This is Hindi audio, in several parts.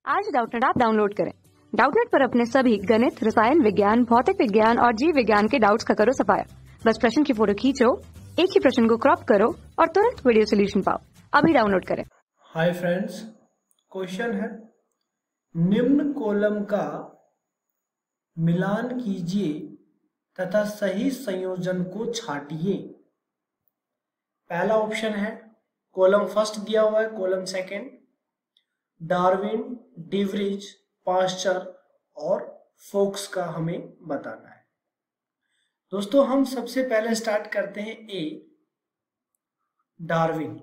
आज डाउटनेट ऐप डाउनलोड करें। डाउटनेट पर अपने सभी गणित, रसायन विज्ञान, भौतिक विज्ञान और जीव विज्ञान के डाउट्स का करो सफाया। बस प्रश्न की फोटो खींचो, एक ही प्रश्न को क्रॉप करो और तुरंत वीडियो सोल्यूशन पाओ। अभी डाउनलोड करें। हाय फ्रेंड्स, क्वेश्चन है निम्न कॉलम का मिलान कीजिए तथा सही संयोजन को छांटिए। पहला ऑप्शन है कॉलम फर्स्ट दिया हुआ है, column second, Darwin, de Vries, Pasteur और फोक्स का हमें बताना है। दोस्तों हम सबसे पहले स्टार्ट करते हैं ए, डार्विन।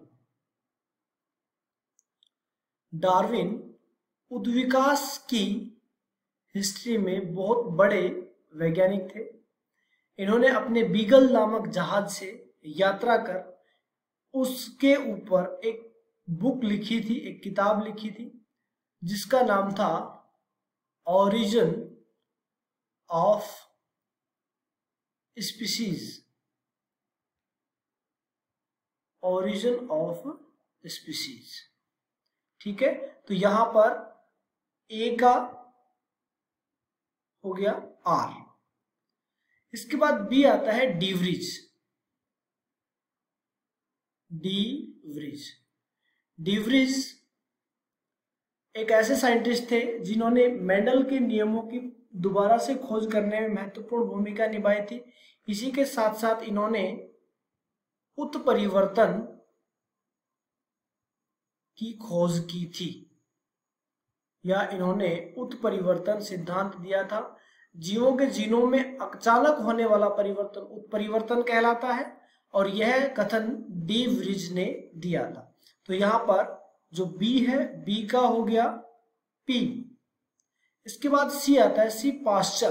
डार्विन उद्विकास की हिस्ट्री में बहुत बड़े वैज्ञानिक थे। इन्होंने अपने बीगल नामक जहाज से यात्रा कर उसके ऊपर एक बुक लिखी थी, एक किताब लिखी थी जिसका नाम था origin of species. Origin of species, ठीक है। तो यहां पर ए का हो गया आर। इसके बाद बी आता है डिवरिज। डिवरिज एक ऐसे साइंटिस्ट थे जिन्होंने मेंडल के नियमों की दोबारा से खोज करने में महत्वपूर्ण भूमिका निभाई थी। इसी के साथ साथ इन्होंने उत्परिवर्तन की खोज की थी, या इन्होंने उत्परिवर्तन सिद्धांत दिया था। जीवों के जीनोम में अचानक होने वाला परिवर्तन उत्परिवर्तन कहलाता है और यह कथन डिवरिज ने दिया था। तो यहां पर जो बी है, बी का हो गया पी। इसके बाद सी आता है, सी पास्चर।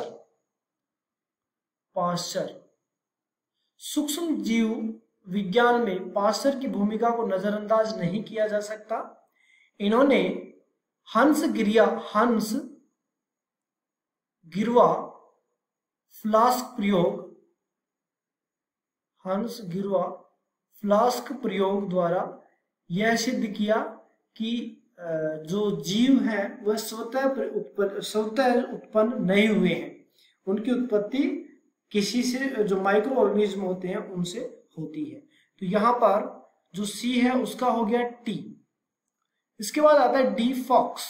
सूक्ष्म जीव विज्ञान में पास्चर की भूमिका को नजरअंदाज नहीं किया जा सकता। इन्होंने हंस गिरवा फ्लास्क प्रयोग द्वारा यह सिद्ध किया कि जो जीव है वह स्वतः उत्पन्न नहीं हुए हैं। उनकी उत्पत्ति किसी से, जो माइक्रो ऑर्गेनिज्म होते हैं उनसे होती है। तो यहां पर जो सी है उसका हो गया टी। इसके बाद आता है डी, फॉक्स।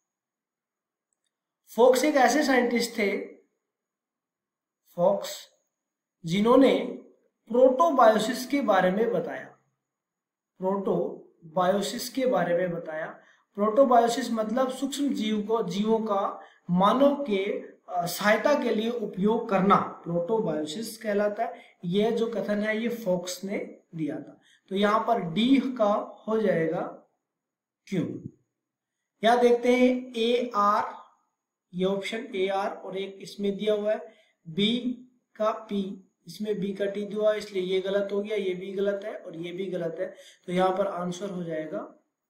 फोक्स एक ऐसे साइंटिस्ट थे, फोक्स, जिन्होंने प्रोटोबायोसिस के बारे में बताया। प्रोटोबायोसिस मतलब सूक्ष्म जीवों का मानव के सहायता के लिए उपयोग करना प्रोटोबायोसिस कहलाता है। यह जो कथन है ये फोक्स ने दिया था। तो यहां पर डी का हो जाएगा क्यू। यहां देखते हैं ए आर, ये ऑप्शन ए आर, और एक इसमें दिया हुआ है बी का पी, इसमें बी का टी दिया है, इसलिए ये गलत हो गया, ये भी गलत है और ये भी गलत है। तो यहां पर आंसर हो जाएगा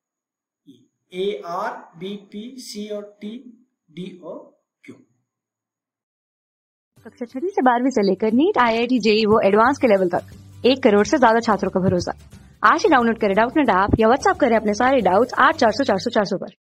A R, B, P, C और टी, डी और क्यू। कक्षा 6 से 12वीं से लेकर नीट, IIT, JEE वो एडवांस के लेवल तक 1 करोड़ से ज्यादा छात्रों का भरोसा। आज ही डाउनलोड करें डाउटनेट ऐप या व्हाट्सएप करें अपने सारे डाउट्स 8400 400 400 पर।